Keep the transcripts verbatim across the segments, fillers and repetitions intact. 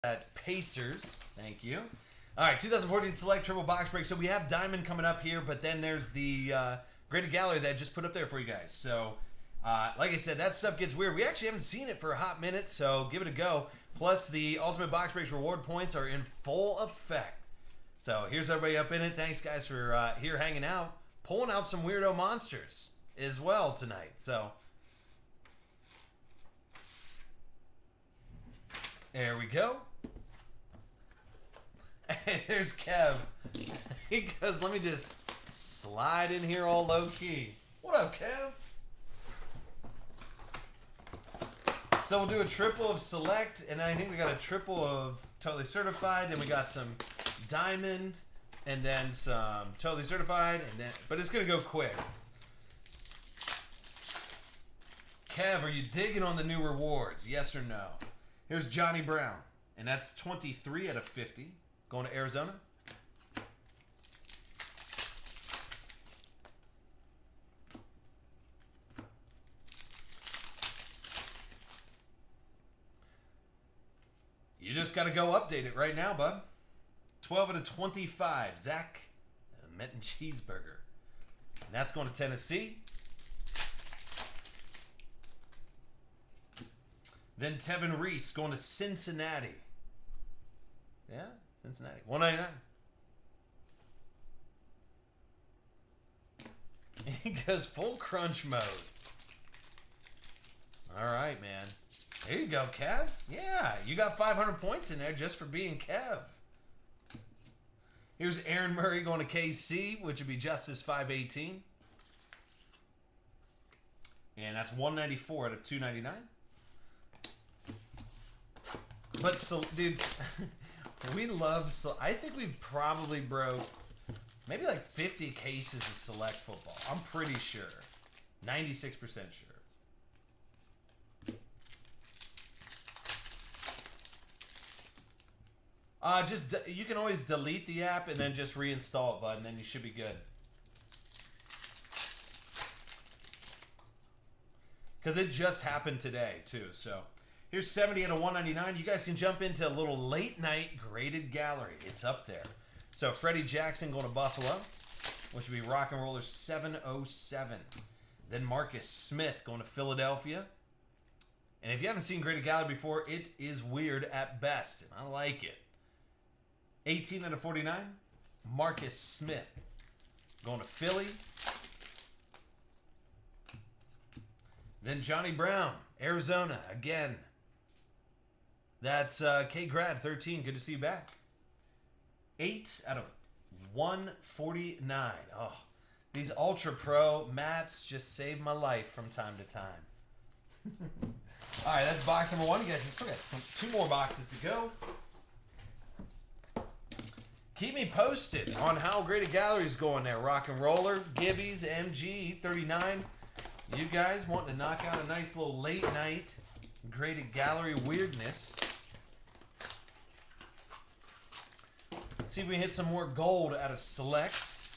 at Pacers. Thank you. All right, twenty fourteen Select Triple Box Break. So we have Diamond coming up here, but then there's the uh, graded gallery that I just put up there for you guys. So, uh, like I said, that stuff gets weird. We actually haven't seen it for a hot minute, so give it a go. Plus, the Ultimate Box Breaks reward points are in full effect. So here's everybody up in it. Thanks, guys, for uh, here hanging out, pulling out some weirdo monsters as well tonight. So there we go. There's Kev. He goes, let me just slide in here all low key. What up, Kev? So we'll do a triple of Select, and I think we got a triple of Totally Certified, then we got some Diamond, and then some Totally Certified, and then, but it's gonna go quick. Kev, are you digging on the new rewards? Yes or no? Here's Johnny Brown, and that's twenty-three out of fifty. Going to Arizona. You just got to go update it right now, bud. twelve out of twenty-five. Zach Metten Cheeseburger. And that's going to Tennessee. Then Tevin Reese going to Cincinnati. Yeah, Cincinnati. one ninety-nine. He goes full crunch mode. All right, man. There you go, Kev. Yeah, you got five hundred points in there just for being Kev. Here's Aaron Murray going to K C, which would be Justice five eighteen. And that's one ninety-four out of two ninety-nine. But, so, dudes, we love, so I think we've probably broke maybe like fifty cases of Select football. I'm pretty sure. ninety-six percent sure. Uh, just, de- you can always delete the app and then just reinstall it, bud, and then you should be good. Because it just happened today, too, so. Here's seventy out of one ninety-nine. You guys can jump into a little late night graded gallery. It's up there. So Freddie Jackson going to Buffalo, which would be Rock and Roller seven oh seven. Then Marcus Smith going to Philadelphia. And if you haven't seen graded gallery before, it is weird at best. And I like it. eighteen out of forty-nine. Marcus Smith going to Philly. Then Johnny Brown, Arizona, again. That's uh, K-Grad, thirteen. Good to see you back. eight out of one forty-nine. Oh, these Ultra Pro mats just save my life from time to time. All right, that's box number one. You guys can still got two more boxes to go. Keep me posted on how graded gallery's going there. Rock and Roller, Gibbies, M G, thirty-nine. You guys want to knock out a nice little late night graded gallery weirdness. Let's see if we can hit some more gold out of Select.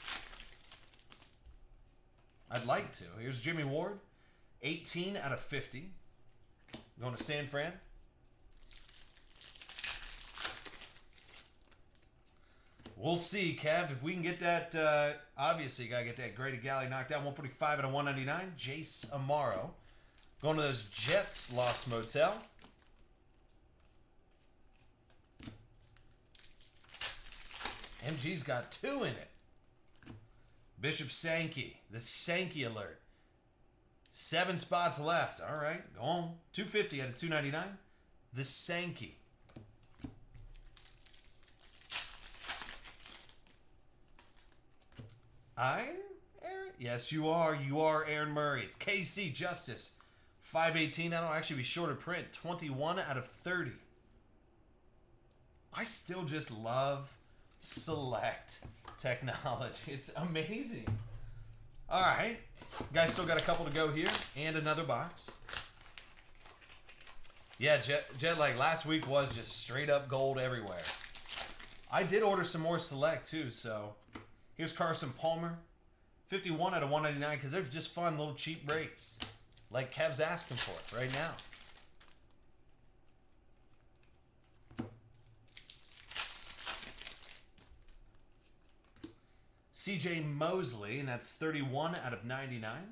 I'd like to. Here's Jimmy Ward. eighteen out of fifty. Going to San Fran. We'll see, Kev, if we can get that. Uh, obviously, you got to get that graded gallery knocked down. one forty-five out of one ninety-nine. Jace Amaro. Going to those Jets Lost Motel. M G's got two in it. Bishop Sankey. The Sankey alert. Seven spots left. All right, go on. two fifty out of two ninety-nine. The Sankey. I'm Aaron? Yes, you are. You are Aaron Murray. It's K C Justice. five eighteen. That'll actually be shorter print. twenty-one out of thirty. I still just love Select technology. It's amazing. All right. Guys, still got a couple to go here. And another box. Yeah, Jet, Jet like last week was just straight up gold everywhere. I did order some more Select too, so... Here's Carson Palmer, fifty-one out of one ninety-nine, because they're just fun little cheap breaks, like Kev's asking for right now. C J Mosley, and that's thirty-one out of ninety-nine.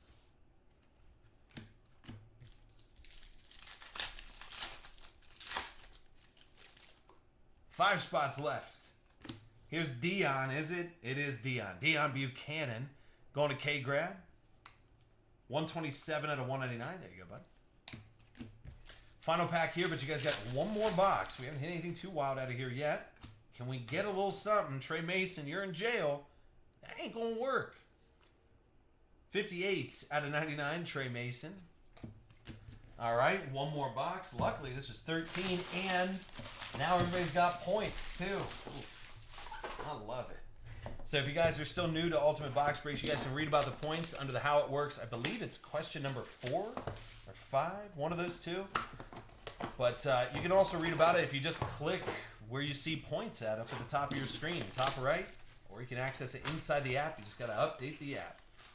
Five spots left. Here's Dion, is it? It is Dion. Dion Buchanan going to K-Grad. one twenty-seven out of one ninety-nine. There you go, bud. Final pack here, but you guys got one more box. We haven't hit anything too wild out of here yet. Can we get a little something? Trey Mason, you're in jail. That ain't going to work. fifty-eight out of ninety-nine, Trey Mason. All right, one more box. Luckily, this is thirteen, and now everybody's got points, too. Oof. I love it. So if you guys are still new to Ultimate Box Breaks, you guys can read about the points under the How It Works. I believe it's question number four or five, one of those two. But uh, you can also read about it if you just click where you see points at up at the top of your screen, top right, or you can access it inside the app. You just got to update the app.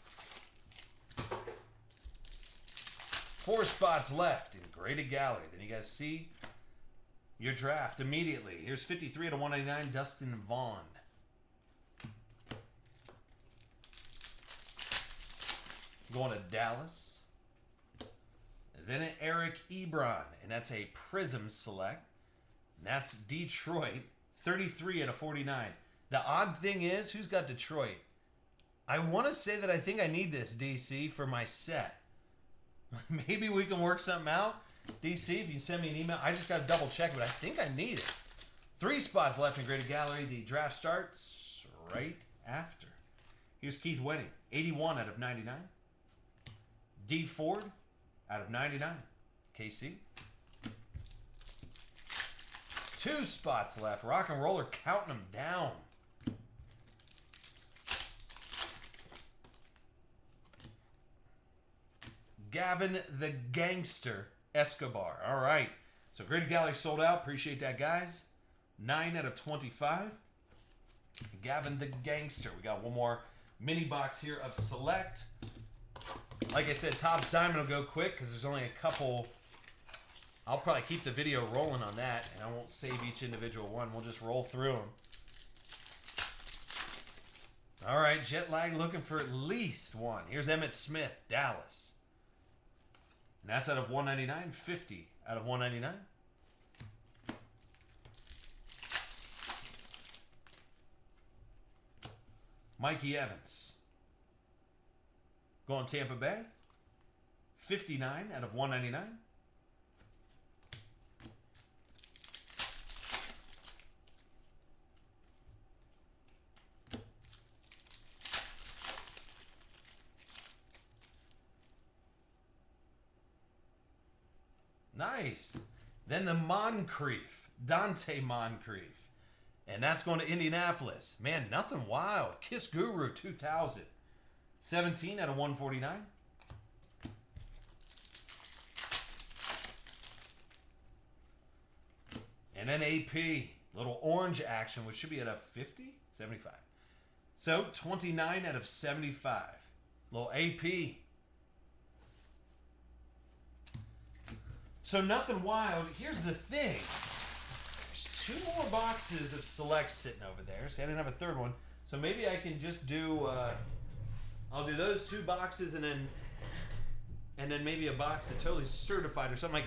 Four spots left in Graded Gallery. Then you guys see your draft immediately. Here's fifty-three out of one ninety-nine, Dustin Vaughn. Going to Dallas. Then an Eric Ebron, and that's a Prism Select. And that's Detroit, thirty-three out of forty-nine. The odd thing is, who's got Detroit? I want to say that I think I need this, D C, for my set. Maybe we can work something out. D C, if you send me an email, I just got to double check, but I think I need it. Three spots left in Graded Gallery. The draft starts right after. Here's Keith Wenning, eighty-one out of ninety-nine. D Ford out of ninety-nine. K C. Two spots left. Rock and Roller counting them down. Gavin the Gangster Escobar. All right. So Graded Gallery sold out. Appreciate that, guys. nine out of twenty-five. Gavin the Gangster. We got one more mini box here of Select. Like I said, Topps Diamond will go quick because there's only a couple. I'll probably keep the video rolling on that, and I won't save each individual one. We'll just roll through them. All right, Jet Lag looking for at least one. Here's Emmitt Smith, Dallas. And that's out of one ninety-nine, fifty out of one ninety-nine. Mikey Evans. Going Tampa Bay. fifty-nine out of one ninety-nine. Nice. Then the Moncrief, Dante Moncrief. And that's going to Indianapolis. Man, nothing wild. Kiss Guru, two thousand. seventeen out of one forty-nine. And then A P, little orange action, which should be at a fifty, seventy-five. So, twenty-nine out of seventy-five. Little A P. So nothing wild. Here's the thing. There's two more boxes of Select sitting over there. See, I didn't have a third one. So maybe I can just do, uh, I'll do those two boxes and then, and then maybe a box of Totally Certified or something like that.